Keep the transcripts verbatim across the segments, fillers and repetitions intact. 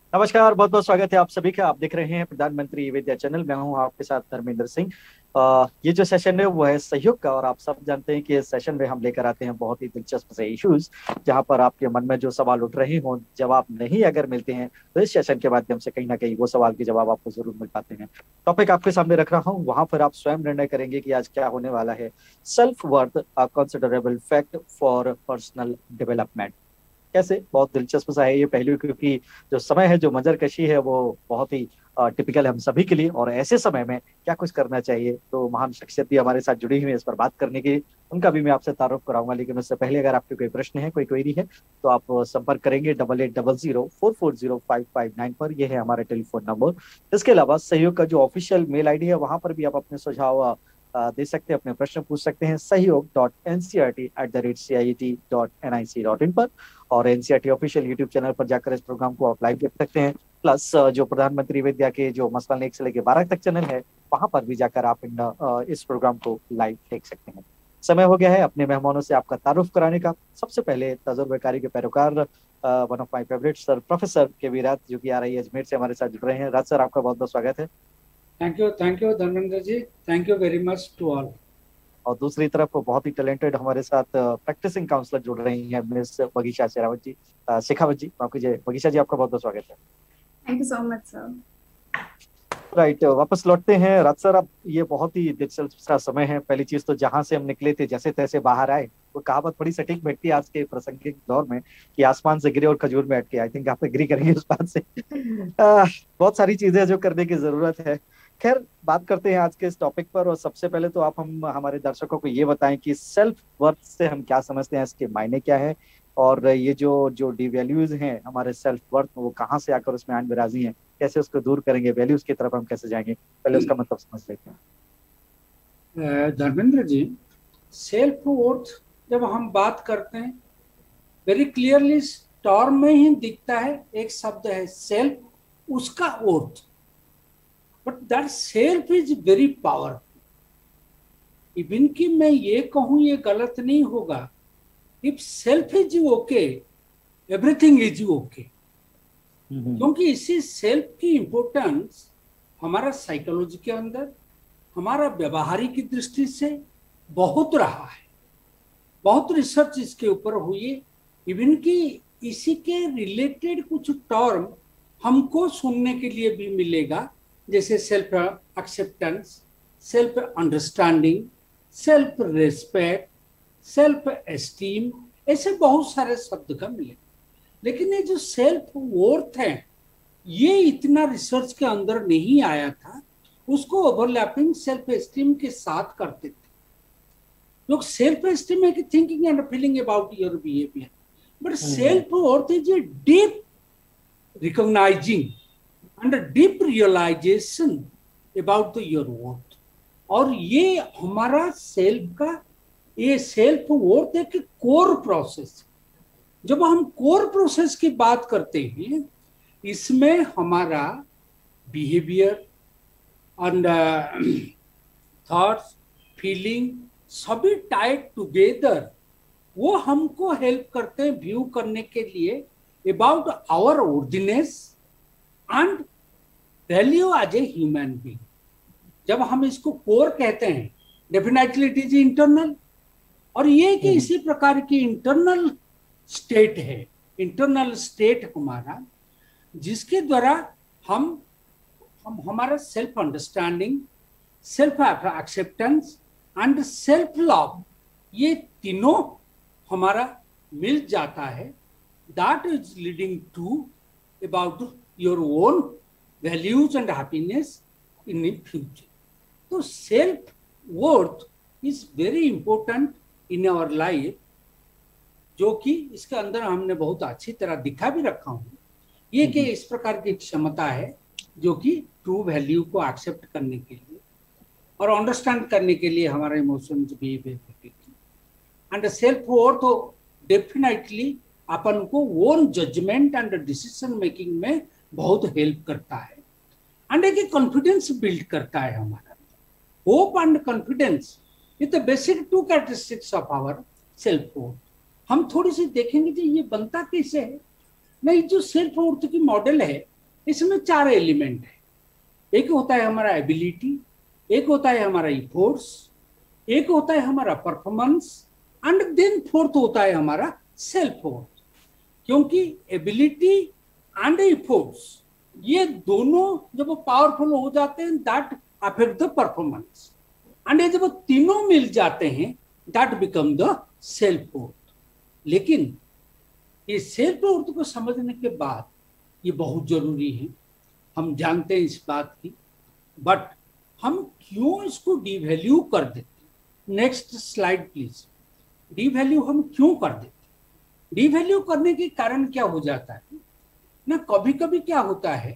नमस्कार, बहुत बहुत स्वागत है आप सभी का। आप देख रहे हैं प्रधानमंत्री विद्या चैनल। मैं हूं आपके साथ धर्मेंद्र सिंह। अ, ये जो सेशन है वो है सहयोग का, और आप सब जानते हैं कि इस सेशन में हम लेकर आते हैं बहुत ही दिलचस्प से इश्यूज, जहां पर आपके मन में जो सवाल उठ रहे हों, जवाब नहीं अगर मिलते हैं तो इस सेशन के माध्यम से कहीं ना कहीं वो सवाल के जवाब आपको जरूर मिल पाते हैं। टॉपिक आपके सामने रख रहा हूँ, वहां पर आप स्वयं निर्णय करेंगे कि आज क्या होने वाला है। Self worth a considerable fact for personal development. कैसे, बहुत दिलचस्प सा है ये पहलू, क्योंकि जो समय है, जो मंजर कशी है, वो बहुत ही टिपिकल है हम सभी के लिए। और ऐसे समय में क्या कुछ करना चाहिए, तो महान शख्सियत भी हमारे साथ जुड़ी हुई है इस पर बात करने की। उनका भी मैं आपसे तारुफ कराऊंगा, लेकिन उससे पहले अगर आपके कोई प्रश्न है, कोई क्वेरी है, तो आप संपर्क करेंगे double eight double zero four four zero five five nine पर। यह है हमारा टेलीफोन नंबर। इसके अलावा सहयोग का जो ऑफिशियल मेल आईडी है, वहां पर भी आप अपने सुझाव अ, दे सकते हैं, अपने प्रश्न पूछ सकते हैं, सहयोग dot N C R T at the rate C I T dot N I C dot in पर। और एनसीईआरटी ऑफिशियल यूट्यूब चैनल पर जाकर इस प्रोग्राम को आप लाइव देख सकते हैं। प्लस जो प्रधानमंत्री विद्या के जो मसलन एक से लेकर बारह तक चैनल है, वहां पर भी जाकर आप इन अ, इस प्रोग्राम को लाइव देख सकते हैं। समय हो गया है अपने मेहमानों से आपका तारुफ कराने का। सबसे पहले तजुर्बेकारी के पैरोकार, one of my favourite sir, professor K V Raj, जो कि आ रही है अजमेर से, हमारे साथ जुड़ रहे हैं। राज सर, आपका बहुत बहुत स्वागत है। Thank you thank you Dharmendra ji. Thank you very much to all. और दूसरी तरफ बहुत ही टैलेंटेड हमारे साथ प्रैक्टिसिंग काउंसलर जुड़ रही हैं, मिस बगीचा शेरावत जी, अ, शेखावत जी, माफ कीजिए। बगीचा जी, आपका बहुत बहुत स्वागत है। Thank you so much sir. Right, वापस लौटते हैं। राज सर, अब ये बहुत ही दिलचस्प सा समय है। पहली चीज तो, जहां से हम निकले थे जैसे तैसे बाहर आए, वो कहावत बड़ी सटीक बैठती है आज के प्रासंगिक दौर में, कि आसमान से गिरे और खजूर में अटके। आई थिंक आप एग्री करेंगे उस बात से। आ, बहुत सारी चीजें जो करने की जरूरत है। खैर, बात करते हैं आज के इस टॉपिक पर। और सबसे पहले तो आप हम हमारे दर्शकों को ये बताएं कि सेल्फ वर्थ से हम क्या समझते हैं, इसके मायने क्या है, और ये जो जो डी वैल्यूज हैं हमारे सेल्फ वर्थ में, वो कहाँ से आकर उसमें आन बिराजी हैं, कैसे उसको दूर करेंगे, वैल्यूज की तरफ हम कैसे जाएंगे, पहले उसका मतलब समझ लेते हैं। Uh, Dharmendra ji, self worth जब हम बात करते हैं, वेरी क्लियरली टर्म में ही दिखता है। एक शब्द है सेल्फ, उसका worth. But that self is very powerful. Even कि मैं ये कहूँ, ये गलत नहीं होगा, if self is okay, everything is okay. Hmm. क्योंकि इसी सेल्फ की इंपॉर्टेंस हमारा साइकोलॉजी के अंदर, हमारा व्यवहारिक दृष्टि से बहुत रहा है। बहुत रिसर्च इसके ऊपर हुई है। इवन कि इसी के रिलेटेड कुछ टर्म हमको सुनने के लिए भी मिलेगा, जैसे self acceptance, self understanding, self respect, self esteem, ऐसे बहुत सारे शब्द का मिले। लेकिन ये जो सेल्फ वर्थ है, ये इतना रिसर्च के अंदर नहीं आया था। उसको ओवरलैपिंग सेल्फ एस्टीम के साथ करते थे लोग। सेल्फ एस्टीम है कि thinking and feeling about your behaviour, but hmm. Self worth is a deep recognizing and deep realization about the your worth. और ये हमारा सेल्फ का, ये सेल्फ वर्थ एक कोर प्रोसेस। जब हम कोर प्रोसेस की बात करते हैं, इसमें हमारा बिहेवियर एंड थॉट्स, फीलिंग सभी टाइड टुगेदर, वो हमको हेल्प करते हैं व्यू करने के लिए about our worthiness and value as a human being. जब हम इसको कोर कहते हैं, डेफिनेटली इट इज इंटरनल। और ये कि हम्म। इसी प्रकार की इंटरनल स्टेट है, इंटरनल स्टेट हमारा, जिसके द्वारा हम हम हमारा self understanding, self acceptance and self love, ये तीनों हमारा मिल जाता है। That is leading to about your own values and happiness in the future. तो self worth is very important in our life, जो कि इसके अंदर हमने बहुत अच्छी तरह दिखा भी रखा हूँ। ये कि इस प्रकार की क्षमता है जो कि ट्रू वैल्यू को एक्सेप्ट करने के लिए और अंडरस्टैंड करने के लिए हमारे emotions behaviour and self worth definitely अपन को own judgement and decision making में बहुत हेल्प करता है। एंड एक कॉन्फिडेंस बिल्ड करता है हमारा। Hope and confidence is the basic two characteristics of our self worth. हम थोड़ी सी देखेंगे कि ये बनता कैसे है। नहीं, जो सेल्फ वर्थ की मॉडल है, इसमें चार एलिमेंट है। एक होता है हमारा एबिलिटी, एक होता है हमारा इफोर्ट्स, एक होता है हमारा परफॉर्मेंस, एंड देन फोर्थ होता है हमारा सेल्फ वर्थ। क्योंकि एबिलिटी एंड इफोर्ट्स ये दोनों जब पावरफुल हो जाते हैं that affect the performance, and ये जब तीनों मिल जाते हैं that become the self worth. लेकिन ये सेल्फ वर्थ को समझने के बाद ये बहुत जरूरी है, हम जानते हैं इस बात की, बट हम क्यों इसको डिवैल्यू कर देते? Next slide please. डिवैल्यू हम क्यों कर देते? डिवैल्यू करने के कारण क्या हो जाता है ना, कभी कभी क्या होता है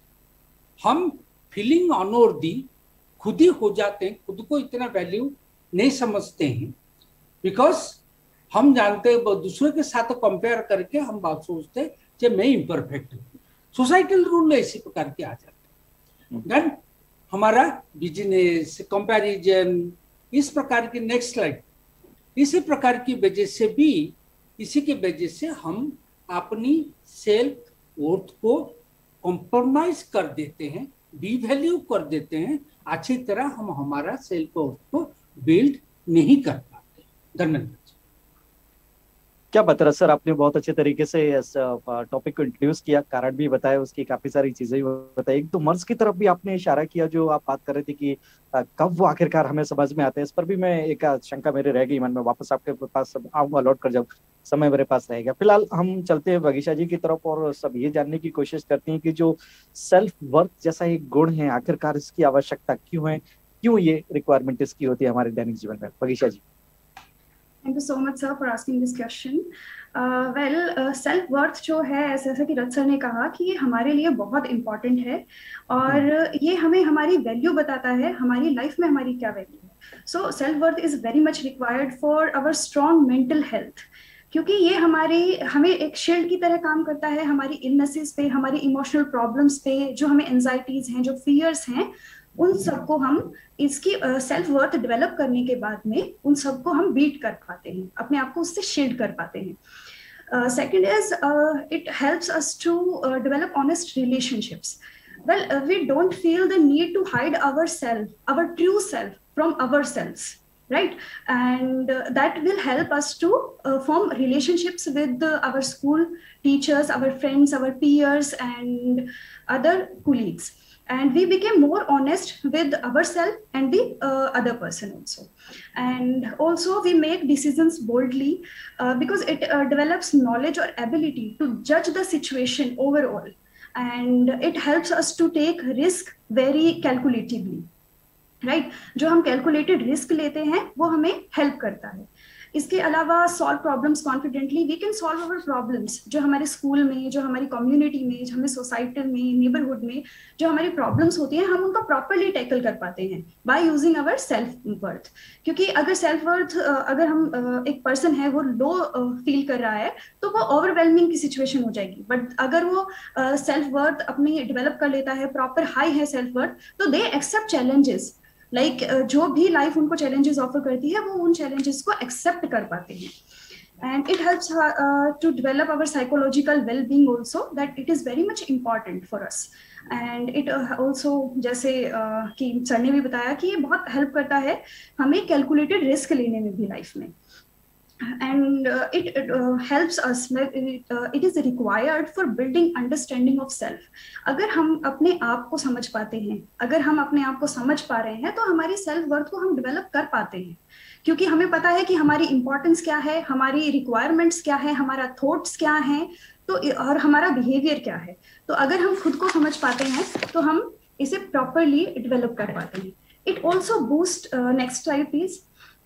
हम फीलिंग अनवर्दी खुद ही हो जाते हैं, खुद को इतना वैल्यू नहीं समझते हैं, बिकॉज हम जानते हैं दूसरे के साथ कंपेयर करके हम बात सोचते हैं कि मैं इम्परफेक्ट हूँ। सोसाइटल रूल इसी प्रकार के आ जाते हैं। देन हमारा बिजनेस कंपैरिजन, इस प्रकार की, नेक्स्ट स्लाइड, इसी प्रकार की वजह से भी, इसी के वजह से हम अपनी सेल्फ वर्थ को कॉम्प्रोमाइज कर देते हैं, डिवैल्यू कर देते हैं, अच्छी तरह हम हमारा सेल्फ वर्थ को बिल्ड नहीं कर पाते। धन्यवाद। क्या बता रहा सर, आपने बहुत अच्छे तरीके से इस टॉपिक को इंट्रोड्यूस किया, कारण भी बताया, उसकी काफी सारी चीजें बताई। तो मर्ज की तरफ भी आपने इशारा किया, जो आप बात कर रहे थे कि कब वो आखिरकार हमें समझ में आते हैं। इस पर भी मैं एक शंका मेरे रह गई मन में, वापस आपके पास आऊंगा लौट कर जब समय मेरे पास रहेगा। फिलहाल हम चलते हैं वगीशा जी की तरफ और सब ये जानने की कोशिश करते हैं कि जो सेल्फ वर्थ जैसा एक गुण है, आखिरकार इसकी आवश्यकता क्यों है, क्यों ये रिक्वायरमेंट इसकी होती है हमारे दैनिक जीवन में। वगीशा जी। Thank you so much sir for asking this question. Uh, well, uh, self worth जो है, जैसा कि रथ सर ने कहा कि ये हमारे लिए बहुत इम्पोर्टेंट है और ये हमें हमारी वैल्यू बताता है, हमारी लाइफ में हमारी क्या वैल्यू है। So self worth is very much required for our strong mental health, क्योंकि ये हमारी हमें एक शील्ड की तरह काम करता है हमारी इलनेसेस पे, हमारी इमोशनल प्रॉब्लम्स पे, जो हमें एंजाइटीज हैं, जो फियर्स हैं, उन सबको हम इसकी सेल्फ वर्थ डेवलप करने के बाद में उन सबको हम बीट कर पाते हैं, अपने आप को उससे शील्ड कर पाते हैं। Second is it helps us to develop honest relationships. well uh, we don't feel the need to hide ourselves, our true self from ourselves, right? And uh, that will help us to uh, form relationships with uh, our school teachers, our friends, our peers and other colleagues, and we became more honest with ourselves and the uh, other person also. And also we make decisions boldly uh, because it uh, develops knowledge or ability to judge the situation overall, and it helps us to take risk very calculatively, right? जो हम calculated risk लेते हैं वो हमें help करता है। इसके अलावा solve problems confidently, we can solve our problems, जो हमारे स्कूल में, जो हमारी कम्युनिटी में, जो हमें सोसाइटी में, नेबरहुड में जो हमारी प्रॉब्लम्स होती हैं, हम उनको प्रॉपरली टैकल कर पाते हैं by using our self worth. क्योंकि अगर सेल्फ वर्थ, अगर हम एक पर्सन है वो लो फील कर रहा है तो वो ओवरवेलमिंग की सिचुएशन हो जाएगी, बट अगर वो सेल्फ वर्थ अपनी डेवलप कर लेता है, प्रॉपर हाई है सेल्फ वर्थ, तो they accept challenges, like like, uh, जो भी लाइफ उनको चैलेंजेस ऑफर करती है वो उन चैलेंजेस को एक्सेप्ट कर पाते हैं। And it helps to develop our psychological well being also, that it is very much important for us. And it also, जैसे uh, कि सर ने भी बताया कि ये बहुत हेल्प करता है हमें कैलकुलेटेड रिस्क लेने में भी लाइफ में। and uh, it, it uh, helps us, it, uh, it is required for building understanding of self. अगर हम अपने आप को समझ पाते हैं, अगर हम अपने आप को समझ पा रहे हैं, तो हमारी सेल्फ वर्थ को हम डेवलप कर पाते हैं, क्योंकि हमें पता है कि हमारी इंपॉर्टेंस क्या है, हमारी रिक्वायरमेंट्स क्या है, हमारा थॉट्स क्या है, तो और हमारा बिहेवियर क्या है। तो अगर हम खुद को समझ पाते हैं तो हम इसे प्रॉपरली डेवलप कर पाते हैं। It also boost, next slide please.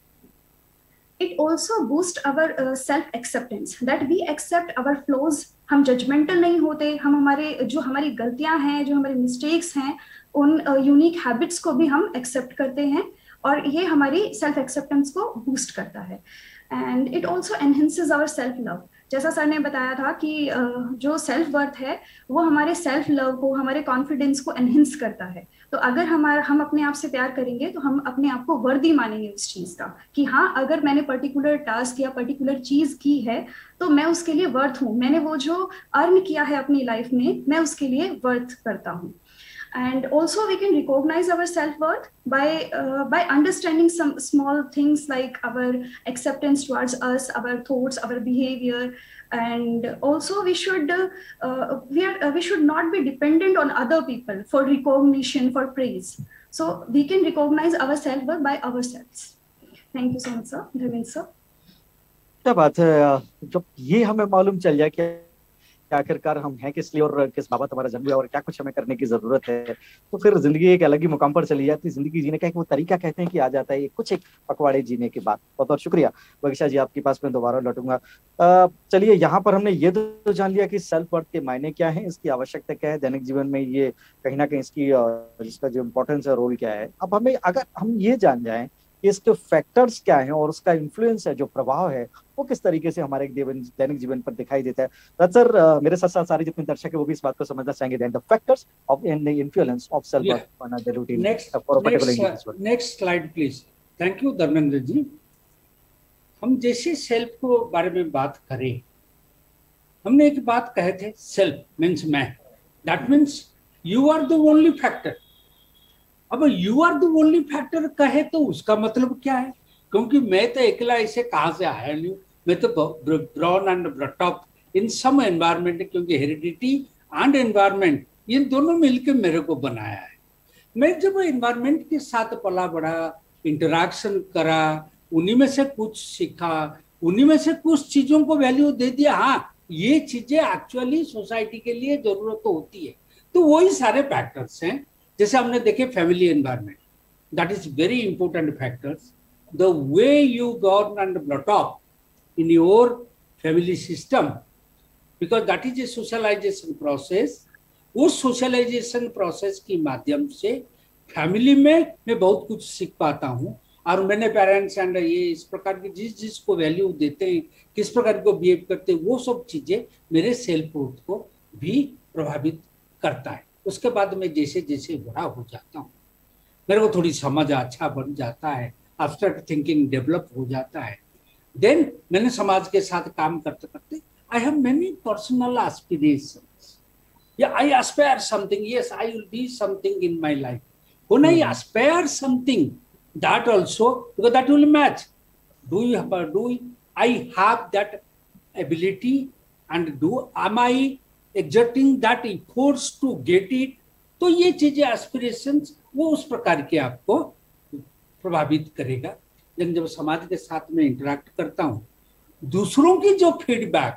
It also boosts our uh, self-acceptance, that we accept our flaws. हम judgmental नहीं होते, हम हमारे जो हमारी गलतियां हैं, जो हमारे mistakes हैं, उन uh, unique habits को भी हम accept करते हैं, और ये हमारी self-acceptance को boost करता है। And it also enhances our self-love. जैसा सर ने बताया था कि जो सेल्फ वर्थ है वो हमारे सेल्फ लव को, हमारे कॉन्फिडेंस को एनहेंस करता है। तो अगर हमारा हम अपने आप से प्यार करेंगे तो हम अपने आप को वर्दी मानेंगे उस चीज का कि हाँ, अगर मैंने पर्टिकुलर टास्क या पर्टिकुलर चीज की है तो मैं उसके लिए वर्थ हूँ, मैंने वो जो अर्न किया है अपनी लाइफ में मैं उसके लिए वर्थ करता हूँ। And also we can recognize our self-worth by uh, by understanding some small things like our acceptance towards us, our thoughts, our behavior. And also we should uh, uh, we are uh, we should not be dependent on other people for recognition, for praise. So we can recognize our self-worth by ourselves. Thank you so much, sir. Dharmendra sir. क्या बात है, जब ये हमें मालूम चल जाए कि आखिरकार हम हैं किस लिए और किस बाबत हमारा जन्म हुआ और क्या कुछ हमें करने की जरूरत है, तो फिर जिंदगी एक अलग ही मुकाम पर चली जाती है। जिंदगी जीने का एक वो तरीका कहते हैं कि आ जाता है, ये कुछ एक पखवाड़े जीने के बाद। बहुत बहुत शुक्रिया बगीचा जी, आपके पास में दोबारा लौटूंगा। चलिए, यहाँ पर हमने ये तो जान लिया कि सेल्फ वर्थ के मायने क्या है, इसकी आवश्यकता क्या है दैनिक जीवन में, ये कहीं ना कहीं इसकी इसका जो इम्पोर्टेंस है, रोल क्या है। अब हमें अगर हम ये जान जाए कि इसके फैक्टर्स क्या हैं और उसका इन्फ्लुएंस है, जो प्रभाव है, वो किस तरीके से हमारे दैनिक जीवन पर दिखाई देता है। रथ सर, मेरे साथ साथ सारे जितने दर्शक है वो भी इस बात को समझना चाहेंगे, the factors of and the influence of self worth on the routine for a particular individual. Next slide please. Thank you Dharmendra ji. हम जैसे सेल्फ को बारे में बात करें, हमने एक बात कहे थे, सेल्फ मीन्स मैं, that means you are the only factor. अब you are the only factor कहे तो उसका मतलब क्या है, क्योंकि मैं तो अकेला ऐसे कहाँ से आया नहीं, मैं तो born and brought up in some environment, क्योंकि हेरिडिटी एंड एनवायरमेंट इन दोनों मिलकर मेरे को बनाया है। मैं जब एनवायरमेंट के साथ पला बड़ा, इंटरेक्शन करा, उन्हीं में से कुछ सीखा, उन्हीं में से कुछ चीजों को वैल्यू दे दिया, हाँ ये चीजें एक्चुअली सोसाइटी के लिए जरूरत तो होती है, तो वही सारे फैक्टर्स हैं। जैसे हमने देखे family environment, that is very important factors. The way you govern and brought up in your family system, because that is a socialization process. उस सोशलाइजेशन प्रोसेस के माध्यम से फैमिली में मैं बहुत कुछ सीख पाता हूँ, और मैंने पेरेंट्स एंड ये इस प्रकार की जिस जिस को वैल्यू देते हैं, किस प्रकार को बिहेव करते हैं, वो सब चीजें मेरे सेल्फ वर्थ को भी प्रभावित करता है। उसके बाद में जैसे जैसे बड़ा हो जाता हूँ, मेरे को थोड़ी समझ अच्छा बन जाता है, एब्स्ट्रैक्ट थिंकिंग डेवलप हो जाता है। देन मैंने समाज के साथ काम करते करते I have many personal aspirations, या I aspire something, yes I will be something in my life. When I aspire something, that also, because that will match, do you have, do I have that ability, and do am I exerting that efforts to get it? तो ये चीजें aspirations वो उस प्रकार के आपको प्रभावित करेगा। जब जब समाज के साथ में इंटरेक्ट करता हूँ, दूसरों की जो फीडबैक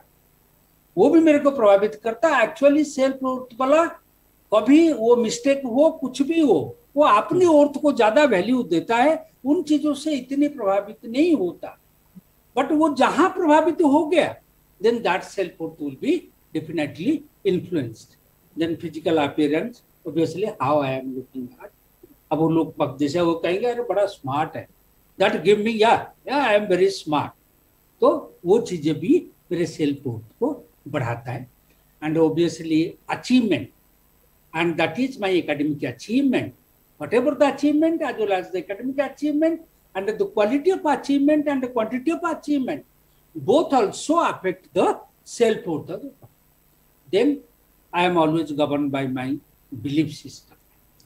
वो भी मेरे को प्रभावित करता है। एक्चुअली सेल्फ वाला कभी वो मिस्टेक हो, कुछ भी हो, वो अपनी औरत को ज्यादा वैल्यू देता है, उन चीजों से इतनी प्रभावित नहीं होता। बट वो जहां प्रभावित हो गया, then that self worth will be definitely influenced. Then physical appearance, obviously how I am looking at. अब वो लोग जैसे वो कहेंगे अरे बड़ा स्मार्ट है, दैट गिव मी या आई एम वेरी स्मार्ट, तो वो चीजें भी मेरे सेल्फ वर्थ को बढ़ाता है। And obviously achievement, and that is my academic achievement. Whatever the achievement, as well as the academic achievement, and the quality of achievement and the quantity of achievement, both also affect the self-worth of the person. Then I am always governed by my belief system.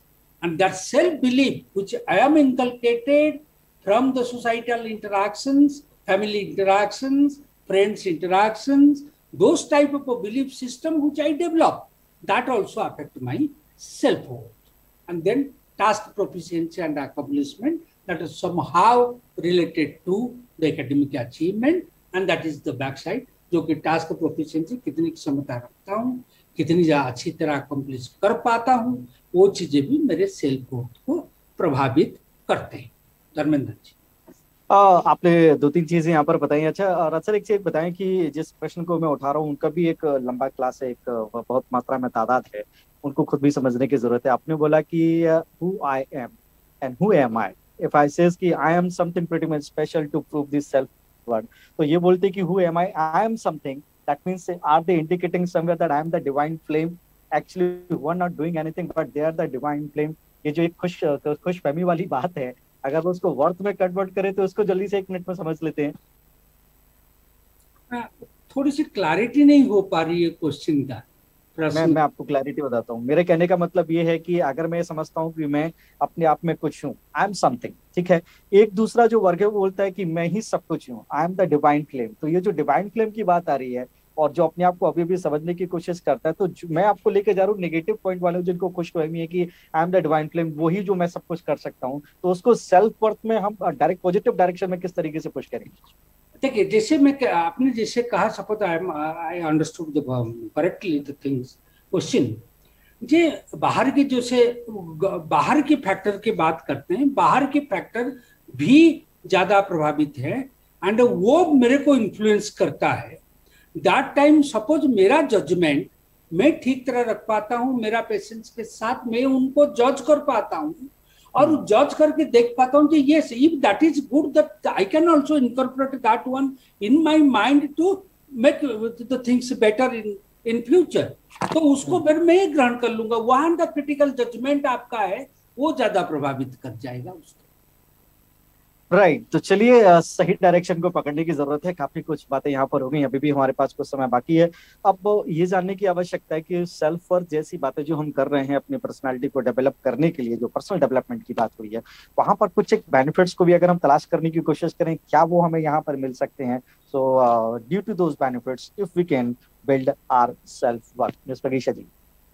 And that self-belief, which I am inculcated from the societal interactions, family interactions, friends interactions, those type of a belief system which I develop, that also affect my self-worth. And then task proficiency and accomplishment, that is somehow related to the academic achievement, and that is the backside, जो कि task proficiency कितनी क्षमता रखता हूँ, कितनी अच्छी तरह accomplish कर पाता हूँ, वो चीजें भी मेरे self-worth को प्रभावित करते हैं। धर्मेंद्र जी, आ, आपने दो तीन चीजें यहाँ पर बताई। अच्छा रथ सर, एक चीज बताएं कि जिस प्रश्न को मैं उठा रहा हूँ उनका भी एक लंबा क्लास है, एक बहुत मात्रा में तादाद है, उनको खुद भी समझने की जरूरत है। आपने बोला कि who I am and who am I, if I says कि I am something pretty much special to prove this self worth, तो ये बोलते कि who am I, I am something that means are they indicating somewhere that I am the divine flame? Actually one not doing anything but they are the divine flame. ये जो एक खुश खुश फहमी वाली बात है, अगर वो उसको वर्थ में कन्वर्ट करें तो उसको जल्दी से एक मिनट में समझ लेते हैं। थोड़ी सी क्लैरिटी नहीं हो पा रही है क्वेश्चन का। मैं मैं आपको क्लैरिटी बताता हूँ। मेरे कहने का मतलब ये है कि अगर मैं समझता हूँ कि मैं अपने आप में कुछ हूँ, आई एम समथिंग, ठीक है, एक दूसरा जो वर्ग है वो बोलता है कि मैं ही सब कुछ हूँ, I am the divine flame. तो ये जो डिवाइन फ्लेम की बात आ रही है और जो अपने आप को अभी भी समझने की कोशिश करता है, तो मैं आपको लेके जा रहा हूँ नेगेटिव पॉइंट वाले जिनको खुशफहमी है कि I am the divine flame, वही जो मैं सब कुछ कर सकता हूँ, तो उसको सेल्फ वर्थ में हम डायरेक्ट पॉजिटिव डायरेक्शन में किस तरीके से पुश करेंगे? देखिए, जैसे मैं आपने जैसे कहा, suppose I I understood the correctly the things question, जे बाहर के जैसे बाहर के फैक्टर की बात करते हैं, बाहर के फैक्टर भी ज्यादा प्रभावित है एंड वो मेरे को इन्फ्लुएंस करता है। दैट टाइम सपोज मेरा जजमेंट मैं ठीक तरह रख पाता हूँ, मेरा पेशेंट्स के साथ मैं उनको जज कर पाता हूँ और जज करके देख पाता हूँ कि yes, if that is good, that I can also incorporate that one in my mind to make the things better in in future, तो उसको फिर मैं ग्रहण कर लूंगा। वहां द क्रिटिकल जजमेंट आपका है वो ज्यादा प्रभावित कर जाएगा उसको। Right right. तो चलिए uh, सही डायरेक्शन को पकड़ने की जरूरत है। काफी कुछ बातें यहाँ पर हो गई, अभी भी हमारे पास कुछ समय बाकी है। अब ये जानने की आवश्यकता है कि सेल्फ वर्थ जैसी बातें जो हम कर रहे हैं अपनी पर्सनालिटी को डेवलप करने के लिए, जो पर्सनल डेवलपमेंट की बात हुई है, वहां पर कुछ एक बेनिफिट्स को भी अगर हम तलाश करने की कोशिश करें, क्या वो हमें यहाँ पर मिल सकते हैं? So due to those benefits if we can build our self worth. Miss Pragisha ji.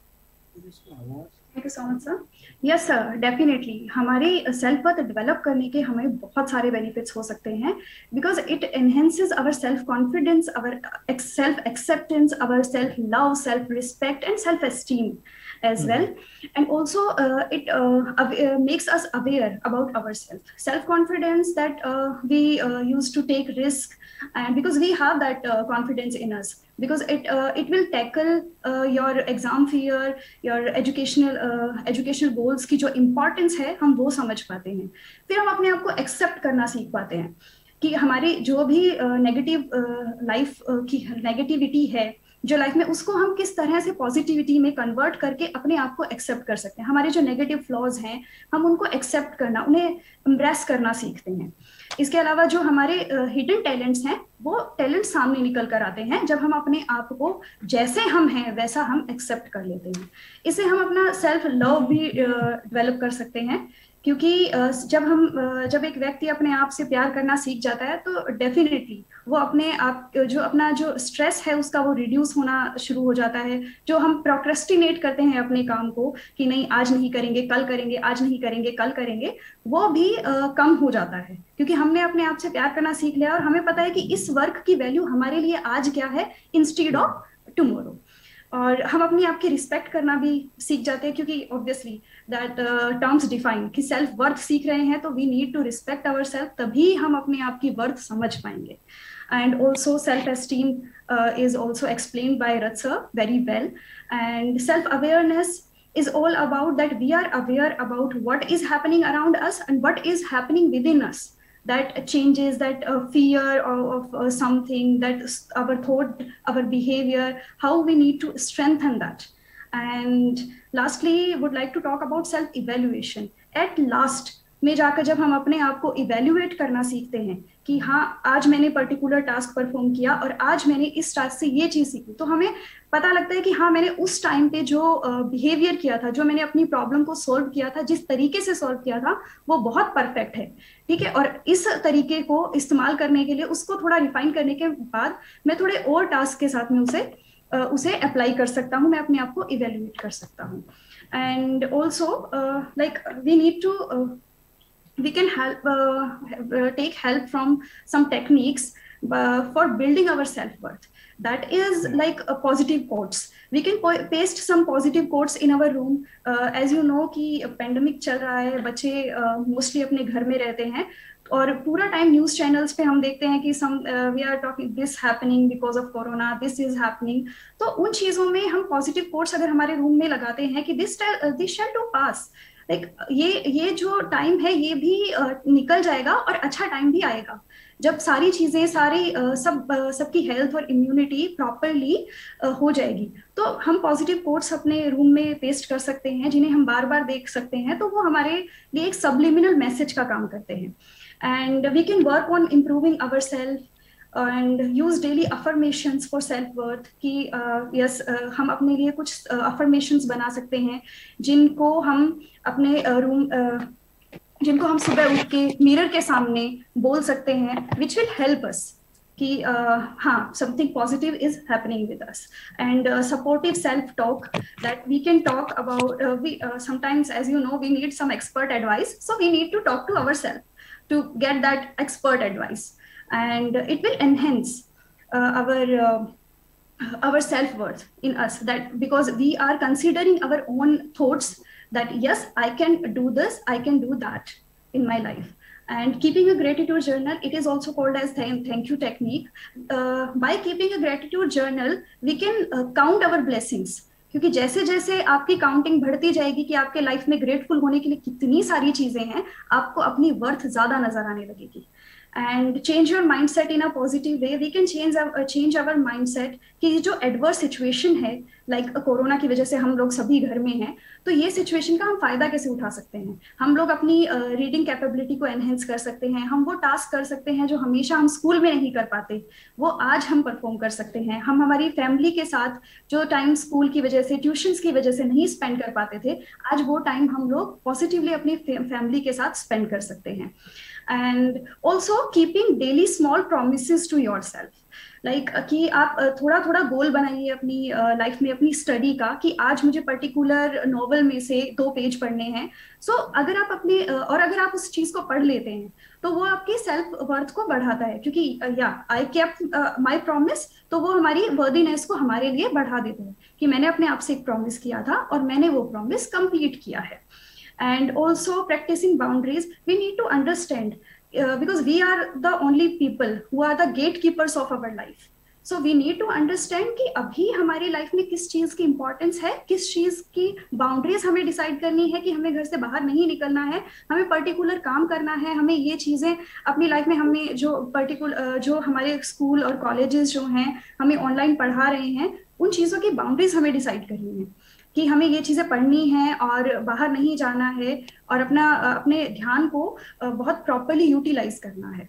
Thank you so much sir. Yes sir, definitely हमारे सेल्फ वर्थ डेवलप करने के हमें बहुत सारे बेनिफिट्स हो सकते हैं, because it enhances our self confidence, our self acceptance, our self love, self respect and self esteem as well. And also uh, it uh, uh, makes us aware about ourselves, self confidence that uh, we uh, used to take risk, and because we have that uh, confidence in us, because it uh, it will tackle uh, your exam fear, your educational uh, educational goals की जो importance है हम वो समझ पाते हैं। फिर हम अपने आप को accept करना सीख पाते हैं कि हमारी जो भी नेगेटिव लाइफ की नेगेटिविटी है जो लाइफ में, उसको हम किस तरह से पॉजिटिविटी में कन्वर्ट करके अपने आप को एक्सेप्ट कर सकते हैं। हमारे जो नेगेटिव फ्लॉज हैं हम उनको एक्सेप्ट करना, उन्हें एम्ब्रेस करना सीखते हैं। इसके अलावा जो हमारे हिडन टैलेंट्स हैं वो टैलेंट सामने निकल कर आते हैं जब हम अपने आप को जैसे हम हैं वैसा हम एक्सेप्ट कर लेते हैं। इससे हम अपना सेल्फ लव भी डेवलप कर सकते हैं, क्योंकि जब हम जब एक व्यक्ति अपने आप से प्यार करना सीख जाता है तो डेफिनेटली वो अपने आप जो अपना जो स्ट्रेस है उसका वो रिड्यूस होना शुरू हो जाता है। जो हम प्रोक्रेस्टिनेट करते हैं अपने काम को कि नहीं आज नहीं करेंगे कल करेंगे, आज नहीं करेंगे कल करेंगे, वो भी आ, कम हो जाता है, क्योंकि हमने अपने आप से प्यार करना सीख लिया और हमें पता है कि इस वर्क की वैल्यू हमारे लिए आज क्या है इंस्टेड ऑफ टुमारो। और हम अपनी आप की रिस्पेक्ट करना भी सीख जाते हैं, क्योंकि ऑब्वियसली दैट टर्म्स डिफाइन कि सेल्फ वर्थ सीख रहे हैं तो we need to respect our self, तभी हम अपने आप की वर्थ समझ पाएंगे। And also self esteem is also explained by Rath sir very well. And self awareness is all about that we are aware about what is happening around us and what is happening within us, that changes, that uh, fear of, of uh, something, that our thought, our behavior, how we need to strengthen that. And lastly would like to talk about self evaluation. At last में जाकर जब हम अपने आप को evaluate करना सीखते हैं कि हाँ आज मैंने पर्टिकुलर टास्क परफॉर्म किया और आज मैंने इस टास्क से ये चीज सीखी, तो हमें पता लगता है कि हाँ मैंने उस टाइम पे जो बिहेवियर uh, किया था, जो मैंने अपनी प्रॉब्लम को सॉल्व किया था, जिस तरीके से सॉल्व किया था वो बहुत परफेक्ट है, ठीक है। और इस तरीके को इस्तेमाल करने के लिए उसको थोड़ा रिफाइन करने के बाद मैं थोड़े और टास्क के साथ में उसे uh, उसे अप्लाई कर सकता हूँ, मैं अपने आप को इवेल्युएट कर सकता हूँ। And also like we need to we can help uh, uh, take help from some techniques uh, for building our self-worth. That is like a positive quotes. We can po- paste some positive quotes in our room. Uh, as you know कि pandemic चल रहा है, बच्चे uh, mostly अपने घर में रहते हैं और पूरा टाइम न्यूज चैनल्स पे हम देखते हैं कि some we are talking this happening because of corona, this is happening. तो उन चीजों में हम पॉजिटिव कोट्स अगर हमारे रूम में लगाते हैं कि this this shall too pass, like ये ये जो टाइम है ये भी निकल जाएगा और अच्छा टाइम भी आएगा जब सारी चीजें सारी सब सबकी हेल्थ और इम्यूनिटी प्रॉपरली हो जाएगी। तो हम पॉजिटिव कोट्स अपने रूम में पेस्ट कर सकते हैं जिन्हें हम बार बार देख सकते हैं, तो वो हमारे लिए एक सबलिमिनल मैसेज का काम करते हैं। And we can work on improving our self and use daily affirmations for self worth कि यस uh, uh, हम अपने लिए कुछ अफर्मेशंस uh, बना सकते हैं जिनको हम अपने रूम uh, uh, जिनको हम सुबह उठ के मिरर के सामने बोल सकते हैं, विच विल हेल्प अस कि uh, हाँ something positive is happening with us. And supportive self talk that we can talk about, we sometimes as you know we need some expert advice, so we need to talk to our self to get that expert advice, and it will enhance uh, our uh, our self-worth in us, that because we are considering our own thoughts that yes, I can do this, I can do that in my life. And keeping a gratitude journal, it is also called as thank, thank you technique. Uh, by keeping a gratitude journal, we can uh, count our blessings, क्योंकि जैसे जैसे आपकी counting बढ़ती जाएगी कि आपके life में grateful होने के लिए कितनी सारी चीजें हैं, आपको अपनी वर्थ ज्यादा नजर आने लगेगी। And change your mindset in a positive way. We can change our uh, change our mindset कि जो adverse situation है, like कोरोना की वजह से हम लोग सभी घर में हैं, तो ये situation का हम फायदा कैसे उठा सकते हैं। हम लोग अपनी रीडिंग uh, कैपेबिलिटी को एनहेंस कर सकते हैं, हम वो टास्क कर सकते हैं जो हमेशा हम स्कूल में नहीं कर पाते, वो आज हम परफॉर्म कर सकते हैं। हम हमारी फैमिली के साथ जो टाइम स्कूल की वजह से, ट्यूशंस की वजह से नहीं स्पेंड कर पाते थे, आज वो टाइम हम लोग पॉजिटिवली अपनी फैमिली के साथ स्पेंड कर सकते हैं। And also keeping daily small promises to yourself, like कि आप थोड़ा थोड़ा गोल बनाइए अपनी लाइफ uh, में अपनी स्टडी का कि आज मुझे पर्टिकुलर नॉवल में से दो पेज पढ़ने हैं। सो so, अगर आप अपने uh, और अगर आप उस चीज को पढ़ लेते हैं तो वो आपकी सेल्फ वर्थ को बढ़ाता है, क्योंकि या आई केप्ट माय प्रॉमिस, तो वो हमारी वर्दीनेस को हमारे लिए बढ़ा देता है कि मैंने अपने आप से एक प्रॉमिस किया था और मैंने वो प्रॉमिस कंप्लीट किया है। And also practicing boundaries, we need to understand uh, because we are the only people who are the gatekeepers of our life. So we need to understand कि अभी हमारी लाइफ में किस चीज की इंपॉर्टेंस है, किस चीज की बाउंड्रीज हमें डिसाइड करनी है कि हमें घर से बाहर नहीं निकलना है, हमें पर्टिकुलर काम करना है, हमें ये चीजें अपनी लाइफ में, हमें जो पर्टिकुलर जो हमारे स्कूल और कॉलेजेस जो हैं हमें ऑनलाइन पढ़ा रहे हैं, उन चीजों की बाउंड्रीज हमें डिसाइड करनी है कि हमें ये चीजें पढ़नी है और बाहर नहीं जाना है और अपना अपने ध्यान को बहुत प्रॉपर्ली यूटिलाइज करना है।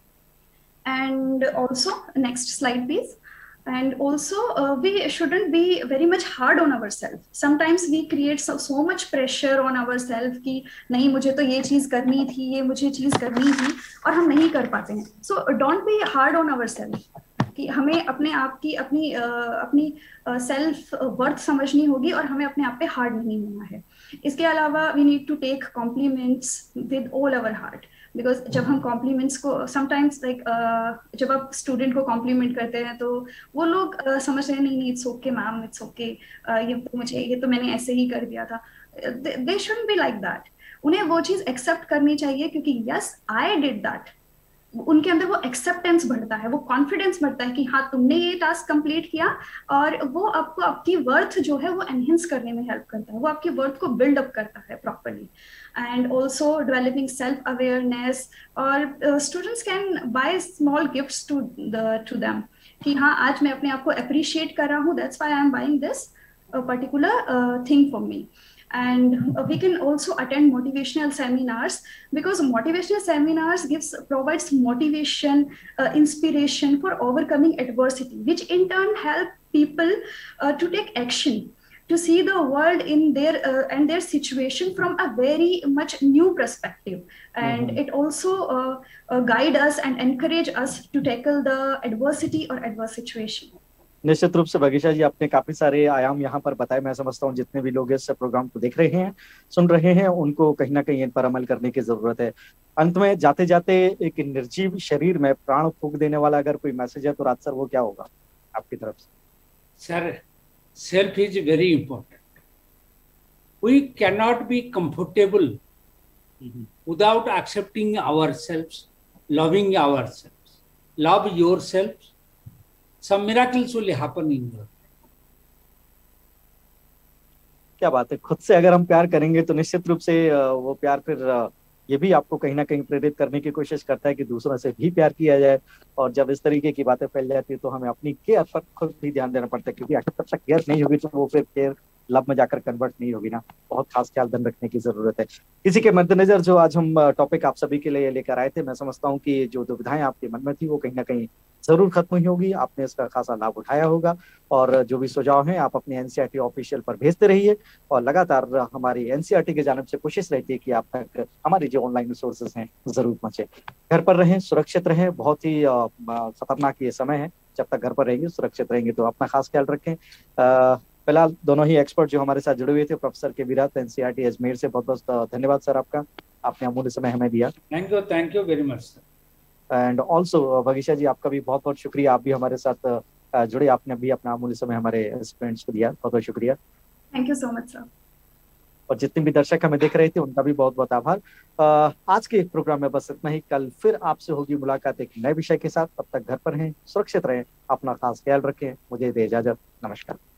And also next slide please. And also uh, we shouldn't be very much hard on ourselves. Sometimes we create so, so much pressure on ourselves कि नहीं मुझे तो ये चीज करनी थी, ये मुझे चीज करनी थी, और हम नहीं कर पाते हैं। So don't be hard on ourselves कि हमें अपने आप की अपनी uh, अपनी सेल्फ uh, वर्थ समझनी होगी और हमें अपने आप पे हार्ड नहीं होना है। इसके अलावा we need to take compliments with all our heart, because जब हम कॉम्प्लीमेंट्स को समटाइम्स लाइक like, uh, जब आप स्टूडेंट को कॉम्प्लीमेंट करते हैं तो वो लोग uh, समझते हैं नहीं नहीं it's okay ma'am, it's okay, ये तो मुझे ये तो मैंने ऐसे ही कर दिया था। They shouldn't be like that. उन्हें वो चीज एक्सेप्ट करनी चाहिए क्योंकि यस आई डिड दैट, उनके अंदर वो एक्सेप्टेंस बढ़ता है, वो कॉन्फिडेंस बढ़ता है कि हाँ तुमने ये टास्क कंप्लीट किया, और वो आपको आपकी वर्थ जो है वो एनहेंस करने में हेल्प करता है, वो आपकी वर्थ को बिल्ड अप करता है properly. And also developing self awareness, और students can buy small gifts to the to them कि हाँ आज मैं अपने आप को अप्रिशिएट कर रहा हूँ, that's why I am buying this particular thing for me. And uh, we can also attend motivational seminars, because motivational seminars gives provides motivation, uh, inspiration for overcoming adversity, which in turn help people uh, to take action, to see the world in their uh, and their situation from a very much new perspective, and mm-hmm. it also uh, uh, guide us and encourage us to tackle the adversity or adverse situation. निश्चित रूप से भगीशा जी, आपने काफी सारे आयाम यहाँ पर बताए। मैं समझता हूँ जितने भी लोग इस प्रोग्राम को देख रहे हैं, सुन रहे हैं, उनको कहीं ना कहीं इन पर अमल करने की जरूरत है। अंत में जाते जाते एक निर्जीव शरीर में प्राण फूंक देने वाला अगर कोई मैसेज है तो राज सर वो क्या होगा आपकी तरफ से? Sir, self is very important. We can not be comfortable without accepting our self, loving our self. Love your self, some miracles will happen in your life. क्या बात है, खुद से अगर हम प्यार करेंगे तो निश्चित रूप से वो प्यार फिर ये भी आपको कहीं ना कहीं प्रेरित करने की कोशिश करता है कि दूसरों से भी प्यार किया जाए। और जब इस तरीके की बातें फैल जाती है तो हमें अपनी केयर पर खुद भी ध्यान देना पड़ता है, क्योंकि आखिर तब तक केयर नहीं होगी तो वो फिर केयर लव में जाकर कन्वर्ट नहीं होगी ना। बहुत खास ख्याल धन रखने की जरूरत है। इसी के मद्देनजर जो आज हम टॉपिक आप सभी के लिए लेकर आए थे, मैं समझता हूँ कि जो दुविधाएं आपके मन में थी वो कहीं ना कहीं जरूर खत्म हुई होगी, आपने इसका खासा लाभ उठाया होगा। और जो भी सुझाव हैं आप अपने एनसीईआरटी ऑफिशियल पर भेजते रहिए, और लगातार हमारी एनसीईआरटी की जानिब से कोशिश रहती है कि आप तक हमारे जो ऑनलाइन रिसोर्सेज हैं जरूर पहुंचे। घर पर रहें, सुरक्षित रहें, बहुत ही खतरनाक ये समय है, जब तक घर पर रहेंगे सुरक्षित रहेंगे तो अपना खास ख्याल रखें। फिलहाल दोनों ही एक्सपर्ट जो हमारे साथ जुड़े हुए थे, प्रोफेसर के विराट एनसीईआरटी अजमेर से, बहुत बहुत धन्यवाद सर आपका, आपने अमूल्य समय हमें दिया। Thank you, thank you very much sir. And also Bhagisha ji, आपका भी बहुत बहुत शुक्रिया, आप भी हमारे साथ जुड़े, आपने भी अपना अमूल्य समय हमारे स्टूडेंट्स को दिया, बहुत बहुत शुक्रिया। Thank you so much sir. और जितने भी दर्शक हमें देख रहे थे उनका भी बहुत बहुत आभार। आज के प्रोग्राम में बस इतना ही, कल फिर आपसे होगी मुलाकात एक नए विषय के साथ। तब तक घर पर रहें, सुरक्षित रहें, अपना खास ख्याल रखें, मुझे दे इजाजत, नमस्कार।